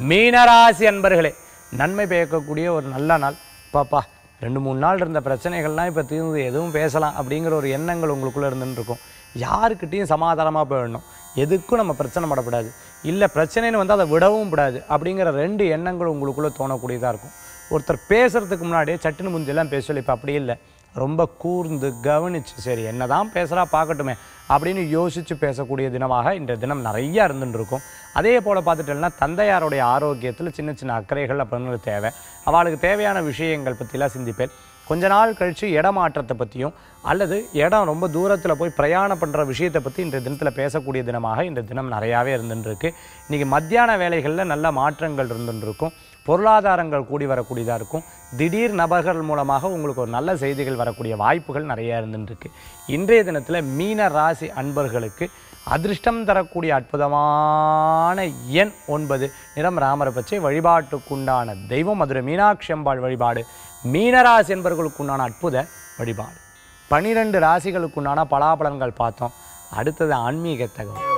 மீனராசி அன்பர்களே, நன்மை பயக்கக்கூடிய ஒரு நல்ல நாள். பாப்பா 2-3 நாள் இருந்த பிரச்சனைகள்லாம் இப்போ தீர்ந்து எதுவும் பேசலாம் அப்படிங்கிற ஒரு எண்ணங்கள் உங்களுக்குள்ளே இருந்துன்னு இருக்கும். யாருக்கிட்டையும் சமாதானமாக போயிடணும், எதுக்கும் நம்ம பிரச்சனை படக்கூடாது, இல்லை பிரச்சனைன்னு வந்து அதை விடவும் கூடாது அப்படிங்கிற 2 எண்ணங்கள் உங்களுக்குள்ளே தோணக்கூடியதாக இருக்கும். ஒருத்தர் பேசுகிறதுக்கு முன்னாடியே சட்டுன்னு முந்தியெல்லாம் பேசல, இப்போ அப்படி இல்லை, ரொம்ப கூர்ந்து கவனித்து சரி என்ன தான் பேசுகிறா பார்க்கட்டுமே அப்படின்னு யோசித்து பேசக்கூடிய தினமாக இந்த தினம் நிறையா இருந்துட்டு இருக்கும். அதே போல் பார்த்துட்டோம்னா தந்தையாருடைய ஆரோக்கியத்தில் சின்ன சின்ன அக்கறைகள் அப்படின்னு தேவை. அவளுக்கு தேவையான விஷயங்கள் பற்றிலாம் சிந்திப்பேன். கொஞ்ச நாள் கழித்து இடமாற்றத்தை பற்றியும் அல்லது இடம் ரொம்ப தூரத்தில் போய் பிரயாணம் பண்ணுற விஷயத்தை பற்றி இந்த தினத்தில் பேசக்கூடிய தினமாக இந்த தினம் நிறையாவே இருந்துருக்கு. இன்றைக்கி மத்தியான வேலைகளில் நல்ல மாற்றங்கள் இருந்துருக்கும். பொருளாதாரங்கள் கூடி வரக்கூடியதாக இருக்கும். திடீர் நபர்கள் மூலமாக உங்களுக்கு ஒரு நல்ல செய்திகள் வரக்கூடிய வாய்ப்புகள் நிறையா இருந்துருக்கு. இன்றைய தினத்தில் மீன ராசி அன்பர்களுக்கு அதிர்ஷ்டம் தரக்கூடிய அற்புதமான எண் 9, நிறம் ராமர பச்சை, வழிபாட்டுக்குண்டான தெய்வம் மதுரை மீனாட்சி அம்பாள் வழிபாடு. மீனராசி என்பவர்களுக்குண்டான அற்புத வழிபாடு. 12 ராசிகளுக்குண்டான பலாபலன்கள் பார்த்தோம். அடுத்தது ஆன்மீக தகவல்.